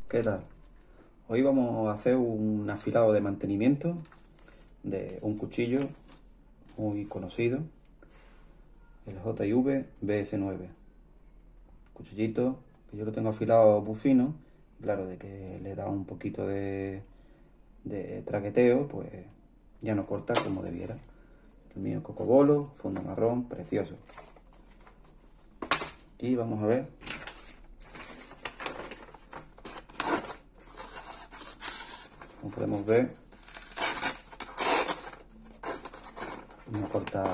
¿Qué tal? Hoy vamos a hacer un afilado de mantenimiento de un cuchillo muy conocido, el JV BS9. Cuchillito que yo lo tengo afilado muy fino, claro, de que le da un poquito de traqueteo, pues ya no corta como debiera. El mío cocobolo, fondo marrón, precioso. Y vamos a ver. Como podemos ver, no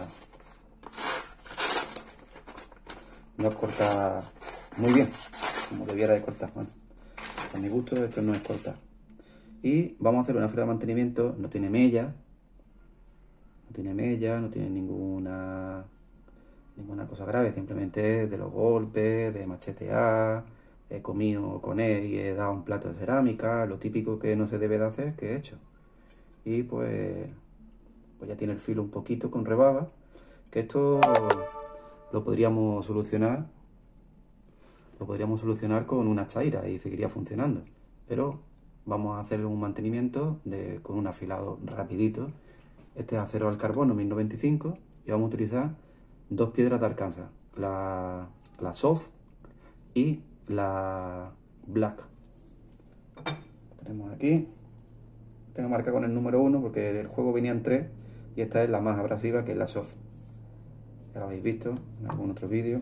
corta muy bien, como debiera de cortar. Bueno, a mi gusto esto no es cortar. Y vamos a hacer una fila de mantenimiento, no tiene mella, no tiene ninguna cosa grave, simplemente de los golpes, de machetear, he comido con él y he dado un plato de cerámica, lo típico que no se debe de hacer, que he hecho. Y pues ya tiene el filo un poquito con rebaba, que esto lo podríamos solucionar con una chaira y seguiría funcionando, pero vamos a hacer un mantenimiento con un afilado rapidito. Este es acero al carbono 1095 y vamos a utilizar dos piedras de Arkansas, la soft y la black. Tenemos aquí, tengo marcada con el número 1 porque del juego venían 3 y esta es la más abrasiva, que es la soft. Ya lo habéis visto en algún otro vídeo.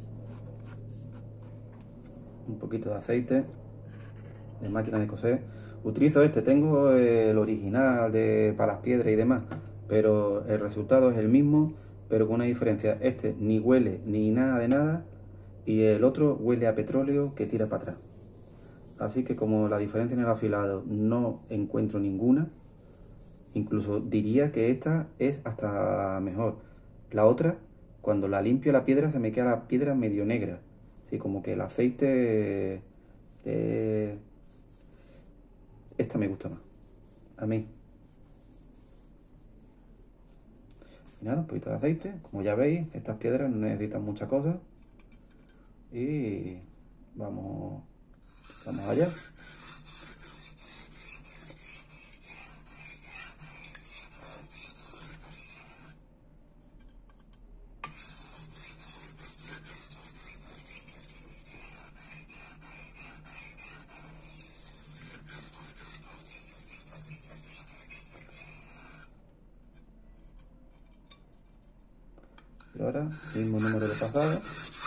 Un poquito de aceite de máquina de coser. Utilizo tengo el original para las piedras y demás, pero el resultado es el mismo, pero con una diferencia. Este ni huele ni nada de nada y el otro huele a petróleo que tira para atrás. Así que como la diferencia en el afilado no encuentro ninguna, incluso diría que esta es hasta mejor. La otra, cuando la limpio la piedra, se me queda la piedra medio negra. Así como que el aceite... esta me gusta más. A mí. Y nada, un poquito de aceite. Como ya veis, estas piedras no necesitan mucha cosa. Y vamos allá. Y ahora, mismo número de pasada.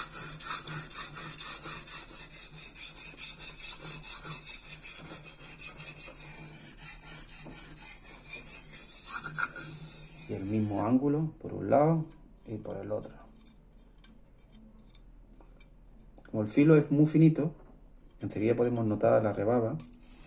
Y el mismo ángulo por un lado y por el otro. Como el filo es muy finito, enseguida podemos notar la rebaba.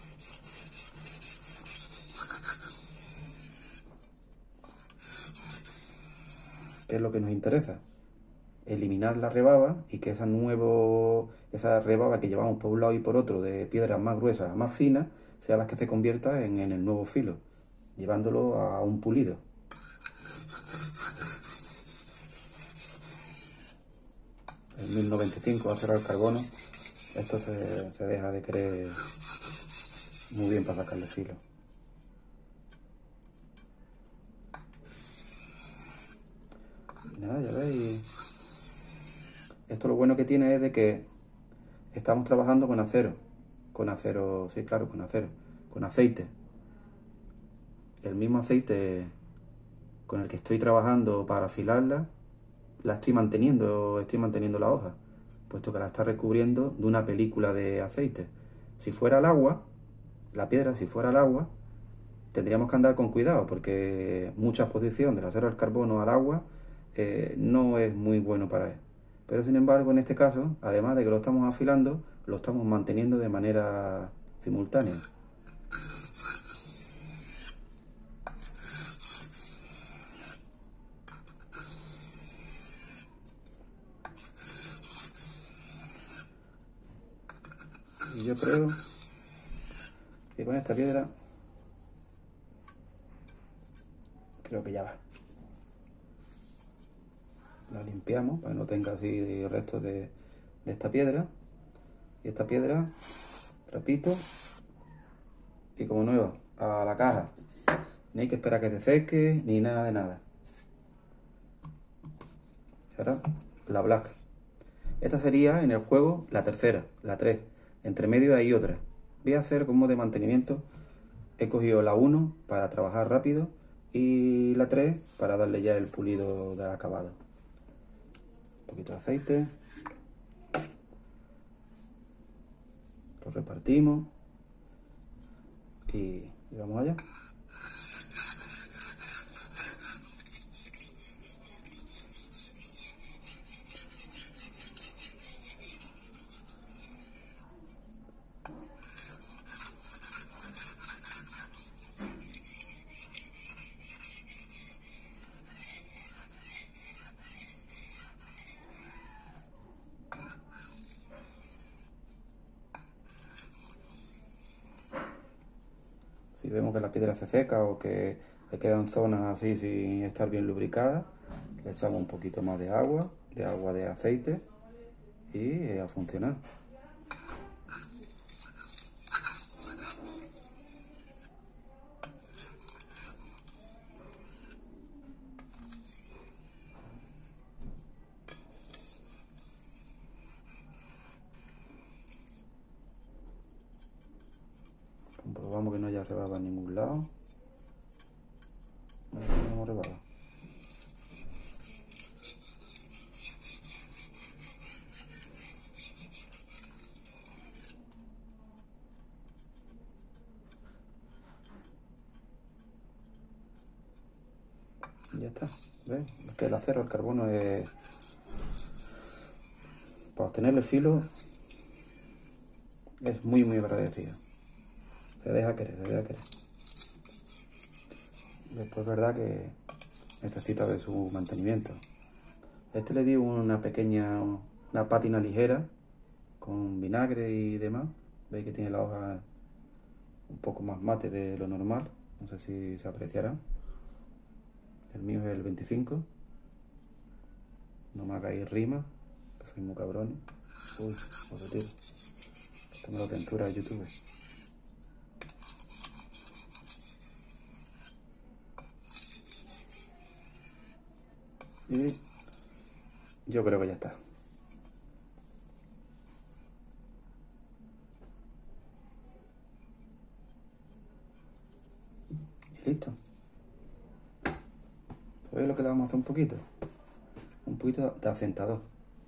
¿Qué es lo que nos interesa? Eliminar la rebaba y que esa rebaba que llevamos por un lado y por otro de piedras más gruesas a más finas, sea las que se convierta en el nuevo filo, llevándolo a un pulido. El 1095 acero al carbono, esto se deja de querer muy bien para sacarle filo. Y nada, ya veis. Esto lo bueno que tiene es de que estamos trabajando con acero, sí, claro, con aceite. El mismo aceite con el que estoy trabajando para afilarla, estoy manteniendo la hoja, puesto que la está recubriendo de una película de aceite. Si fuera el agua, la piedra, si fuera el agua, tendríamos que andar con cuidado, porque mucha exposición del acero al carbono al agua no es muy bueno para él. Pero sin embargo, en este caso, además de que lo estamos afilando, lo estamos manteniendo de manera simultánea. Y yo creo que con esta piedra, creo que ya va. La limpiamos para que no tenga así restos de esta piedra. Y esta piedra Repito. Y como nueva, a la caja. Ni hay que esperar que se seque, ni nada de nada. Y ahora, la black. Esta sería en el juego la tercera, la 3. Entre medio hay otra. Voy a hacer como de mantenimiento. He cogido la 1 para trabajar rápido y la 3 para darle ya el pulido del acabado. Un poquito de aceite. Lo repartimos y vamos allá. Si vemos que la piedra se seca o que le quedan zonas así sin estar bien lubricadas, le echamos un poquito más de agua de aceite y a funcionar. Comprobamos que no haya rebaba en ningún lado. No tenemos rebaba. Y ya está. ¿Ves? Es que el acero, el carbono es... Para obtener el filo es muy agradecido. Se deja querer, se deja querer. Después es verdad que necesita de su mantenimiento. Este le di una pátina ligera con vinagre y demás. Veis que tiene la hoja un poco más mate de lo normal. No sé si se apreciará. El mío es el 25. No me hagáis rima, que soy muy cabrón. Uy, lo retiro. Esto me lo censura YouTube. Y yo creo que ya está. Y listo. ¿Sabéis lo que le vamos a hacer un poquito? Un poquito de asentador.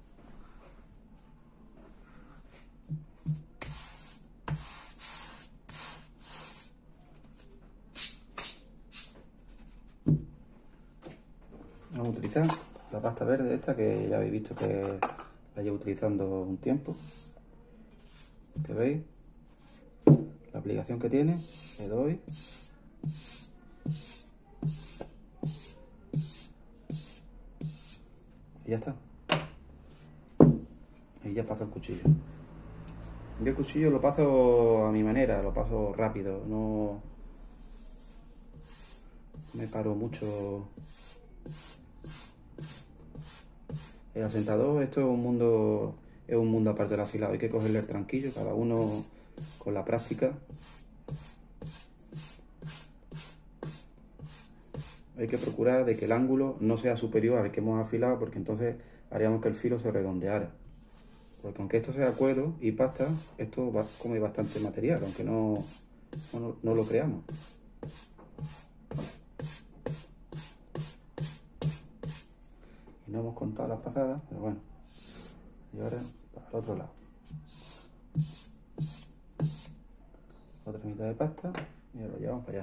Vamos a utilizar la pasta verde esta que ya habéis visto que la llevo utilizando un tiempo. ¿Que veis? La aplicación que tiene, le doy. Y ya está. Y ya paso el cuchillo. Yo el cuchillo lo paso a mi manera, lo paso rápido, no me paro mucho. El asentador, esto es un mundo aparte del afilado, hay que cogerle el tranquillo, cada uno con la práctica. Hay que procurar de que el ángulo no sea superior al que hemos afilado, porque entonces haríamos que el filo se redondeara. Porque aunque esto sea cuero y pasta, esto come bastante material, aunque no lo creamos. Y no hemos contado las pasadas, pero bueno. Y ahora para el otro lado. Otra mitad de pasta y lo llevamos para allá.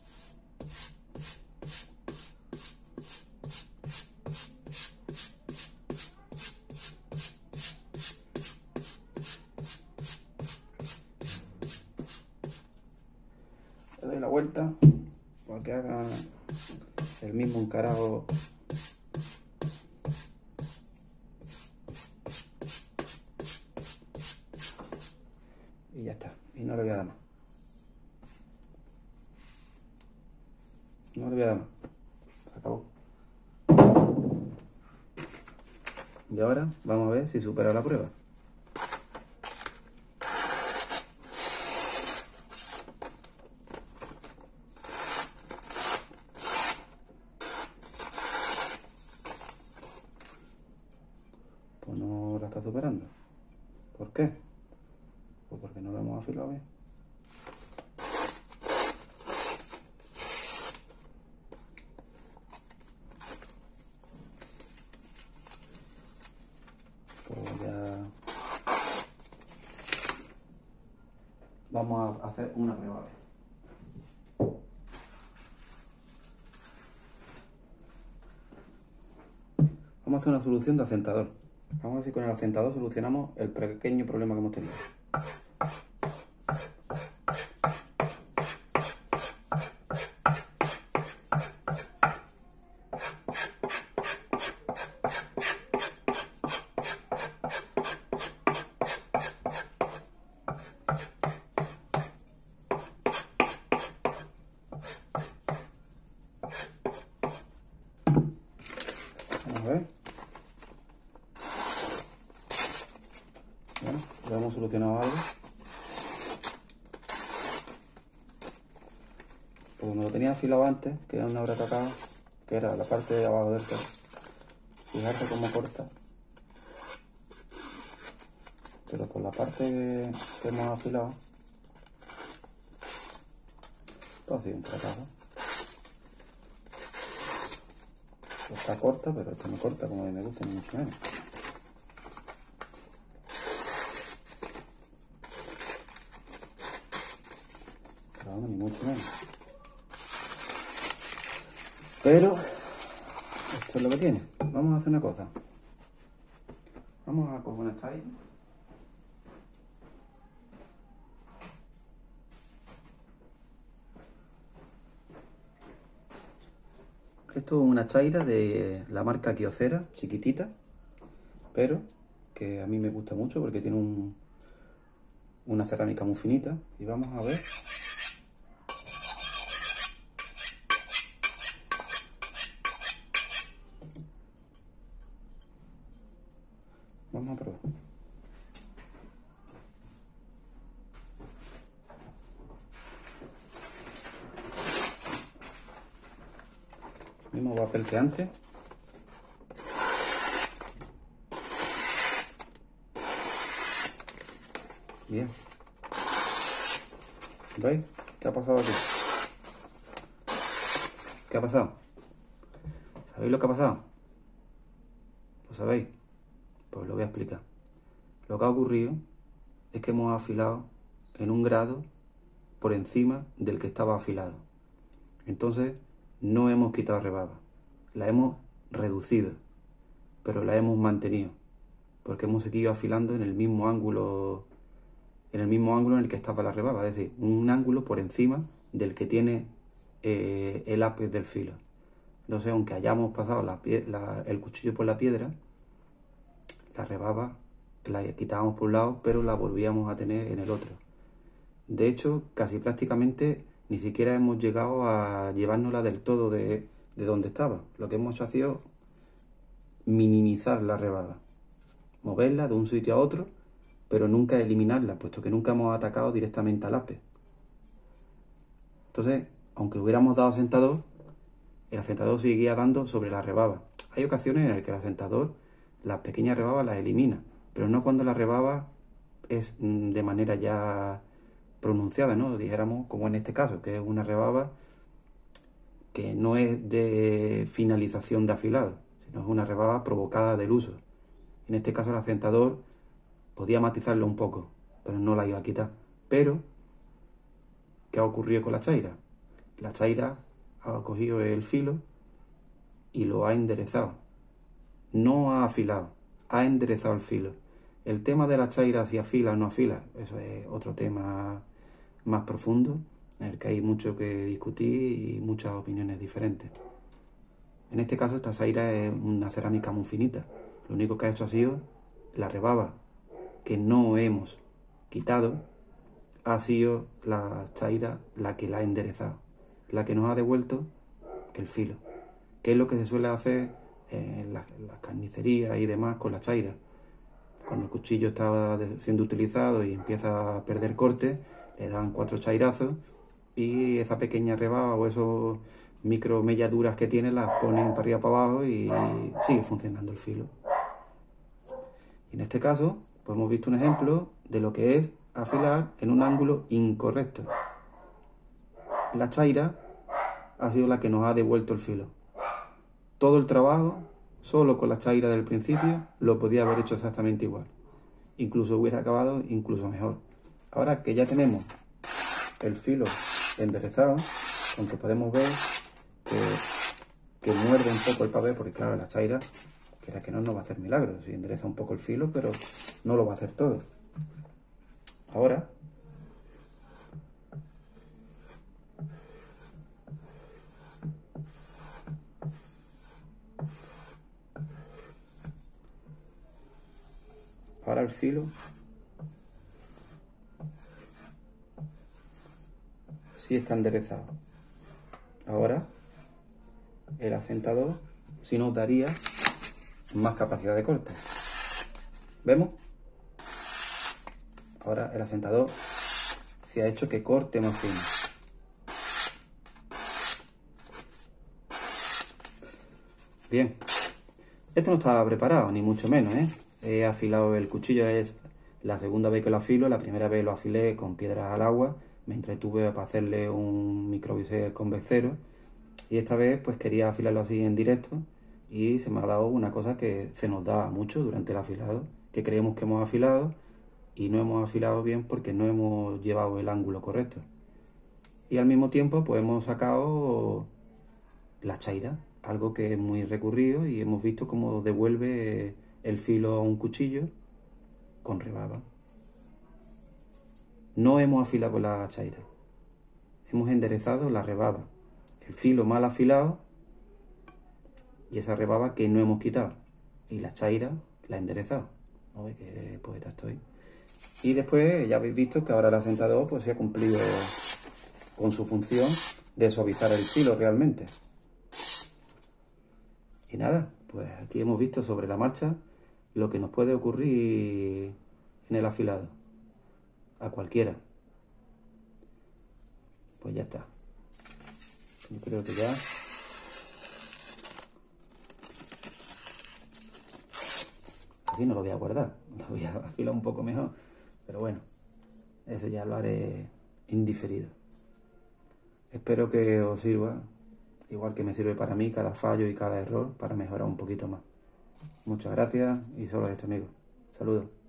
Le doy la vuelta para que haga el mismo encarado. Y ya está. Y no le voy a dar más. No le voy a dar más. Se acabó. Y ahora vamos a ver si supera la prueba. superando. ¿Por qué? Pues porque no lo hemos afilado bien. Pues ya vamos a hacer una prueba. Vamos a hacer una solución de asentador. Vamos a ver si con el asentador solucionamos el pequeño problema que hemos tenido. Vamos a ver. Bueno, ya hemos solucionado algo. Pues me lo tenía afilado antes, que era una hora acá, que era la parte de abajo del pelo. Fíjate cómo corta. Pero por la parte que hemos afilado, pues ha sido un fracaso. Está corta, pero esto no corta como a mí me gusta, ni mucho menos. Pero vamos, ni mucho menos. Pero esto es lo que tiene. Vamos a hacer una cosa. Vamos a coger una chaira. Esto es una chaira de la marca Kyocera, chiquitita, pero que a mí me gusta mucho porque tiene una cerámica muy finita. Y vamos a ver. Vamos a probar. Mismo papel que antes. Bien. ¿Veis? ¿Qué ha pasado aquí? ¿Qué ha pasado? ¿Sabéis lo que ha pasado? ¿Lo sabéis? Pues lo voy a explicar. Lo que ha ocurrido es que hemos afilado en un grado por encima del que estaba afilado. Entonces, no hemos quitado rebaba, la hemos reducido, pero la hemos mantenido, porque hemos seguido afilando en el mismo ángulo en el que estaba la rebaba, es decir, un ángulo por encima del que tiene el ápice del filo. Entonces, aunque hayamos pasado el cuchillo por la piedra, la rebaba la quitábamos por un lado, pero la volvíamos a tener en el otro. De hecho, casi prácticamente ni siquiera hemos llegado a llevárnosla del todo de donde estaba. Lo que hemos hecho ha sido minimizar la rebaba, moverla de un sitio a otro, pero nunca eliminarla, puesto que nunca hemos atacado directamente al ápice. Entonces, aunque hubiéramos dado asentador, el asentador seguía dando sobre la rebaba. Hay ocasiones en las que el asentador las pequeñas rebabas las elimina, pero no cuando la rebaba es de manera ya pronunciada, ¿no? Dijéramos, como en este caso, que es una rebaba que no es de finalización de afilado, sino es una rebaba provocada del uso. En este caso el asentador podía matizarlo un poco, pero no la iba a quitar. Pero, ¿qué ha ocurrido con la chaira? La chaira ha cogido el filo y lo ha enderezado. No ha afilado, ha enderezado el filo. El tema de la chaira, si afila o no afila, eso es otro tema más profundo, en el que hay mucho que discutir y muchas opiniones diferentes. En este caso, esta chaira es una cerámica muy finita. Lo único que ha hecho ha sido la rebaba que no hemos quitado, ha sido la chaira la que la ha enderezado, la que nos ha devuelto el filo, que es lo que se suele hacer en las carnicerías y demás con la chaira. Cuando el cuchillo está siendo utilizado y empieza a perder corte, le dan 4 chairazos y esa pequeña rebaba o esos micro melladuras que tiene las ponen para arriba para abajo y sigue funcionando el filo. Y En este caso, pues hemos visto un ejemplo de lo que es afilar en un ángulo incorrecto. La chaira ha sido la que nos ha devuelto el filo. Todo el trabajo, solo con la chaira del principio, lo podía haber hecho exactamente igual. Incluso hubiera acabado incluso mejor. Ahora que ya tenemos el filo enderezado, aunque podemos ver que muerde un poco el papel, porque claro, la chaira, que no nos va a hacer milagros. Si endereza un poco el filo, pero no lo va a hacer todo. Ahora, el filo sí está enderezado. Ahora el asentador sí nos daría más capacidad de corte. ¿Vemos? Ahora el asentador se ha hecho que corte más fino. Bien, esto no estaba preparado, ni mucho menos, ¿eh? He afilado el cuchillo, es la segunda vez que lo afilo. La primera vez lo afilé con piedras al agua, me entretuve para hacerle un microbisel convexero, y esta vez pues quería afilarlo así en directo, y se me ha dado una cosa que se nos da mucho durante el afilado, que creemos que hemos afilado y no hemos afilado bien porque no hemos llevado el ángulo correcto. Y al mismo tiempo pues hemos sacado la chaira, algo que es muy recurrido, y hemos visto cómo devuelve el filo a un cuchillo con rebaba. No hemos afilado con la chaira, hemos enderezado la rebaba, el filo mal afilado y esa rebaba que no hemos quitado, y la chaira la he enderezado. ¿No veis qué poeta estoy? Y después ya habéis visto que ahora el asentador pues se ha cumplido con su función de suavizar el filo realmente. Y nada, pues aquí hemos visto sobre la marcha lo que nos puede ocurrir en el afilado, a cualquiera. Pues ya está. Yo creo que ya... Así no lo voy a guardar, lo voy a afilar un poco mejor, pero bueno, eso ya lo haré indiferido. Espero que os sirva, igual que me sirve para mí cada fallo y cada error, para mejorar un poquito más. Muchas gracias y solo esto, amigos. Saludos.